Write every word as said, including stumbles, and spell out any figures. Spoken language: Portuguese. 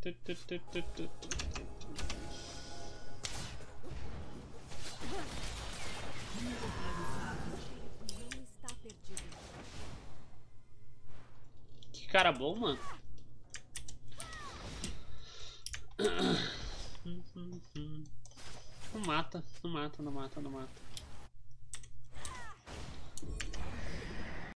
Que cara bom, mano. Não mata, não mata, não mata, não mata.